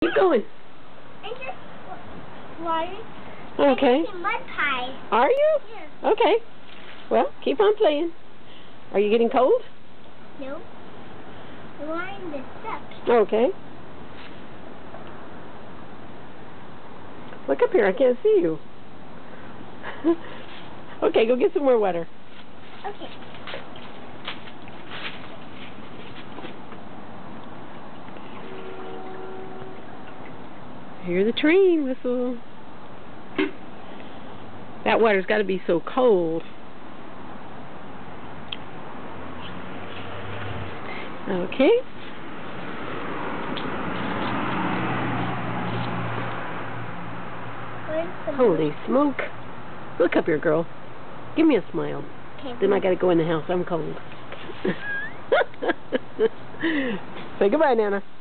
Keep going. I'm just water. Okay. I'm mud pie. Are you? Yeah. Okay. Well, keep on playing. Are you getting cold? No. I'm wearing the steps. Okay. Look up here. I can't see you. Okay, go get some more water. Okay. Hear the train whistle. That water's got to be so cold. Okay. Holy smoke. Look up here, girl. Give me a smile. Okay. Then I got to go in the house. I'm cold. Say goodbye, Nana.